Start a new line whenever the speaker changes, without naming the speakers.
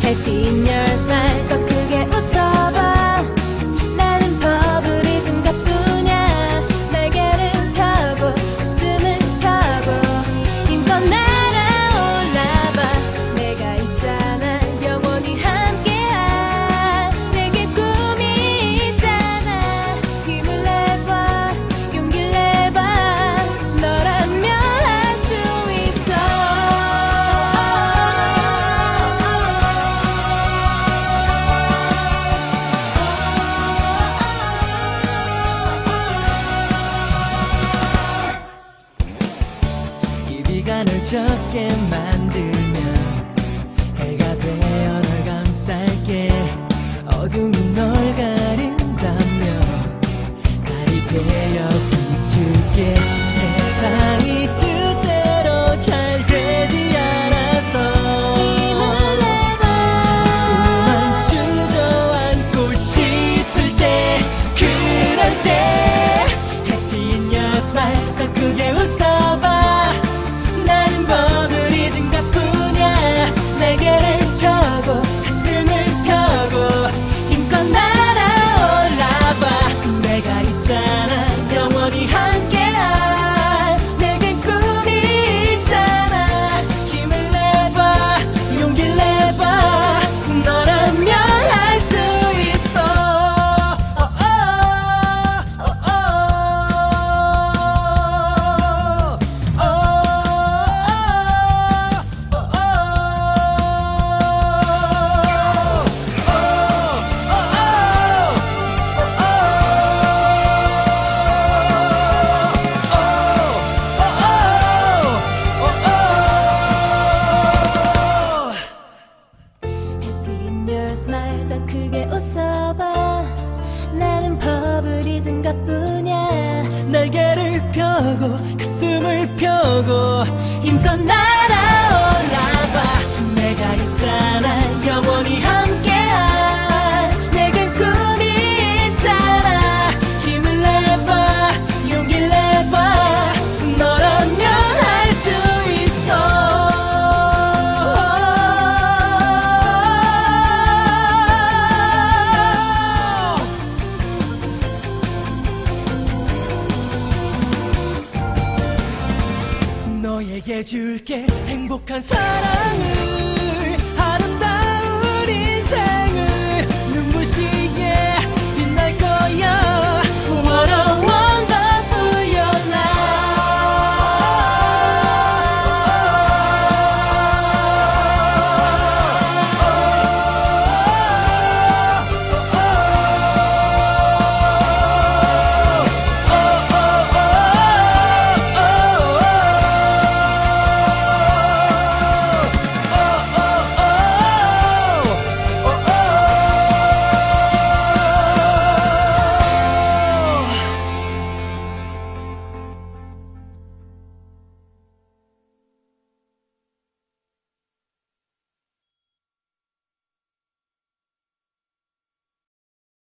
Happy in your smile 더 크게 웃어봐. 나는 버블이 같뿐이야. 날개를 펴고 가슴을 펴고 힘껏 날아올라봐. 내가 있잖아 영원히 함께한 내게 꿈이 있잖아. 힘을 내봐 용기를 내봐. 너라면 할 수 있어.
이 비가 널 젖게 만들면 해가 되어 널 감쌀게. 어둠이 널 가린다면 달이 되어 비출게. 세상이 뜻대로 잘 되지 않아서
힘을 내봐.
자꾸만 주저앉고 싶을 때 그럴 때 Happy in your smile 더 크게 웃어봐. 나는 버블이 증가뿐이야. 날개를 펴고 가슴을 펴고 힘껏 날아올라봐. 내가 있잖아 영원히 함께한 내겐 꿈이 있잖아. 힘을 내봐 용기를 내봐. 너라면 할 수 있어.
Happy in your smile 더 크게 웃어봐. 나는 버블이 증가뿐이야.
날개를 펴고 가슴을 펴고
힘껏 날아올라봐.
내가 있잖아 영원히 함께한 내겐 꿈이 있잖아. 힘을 내봐 용기를 내봐. 너라면 할 수 있어. 너에게 줄게 행복한 사랑을 아름다운 인생을 눈부시게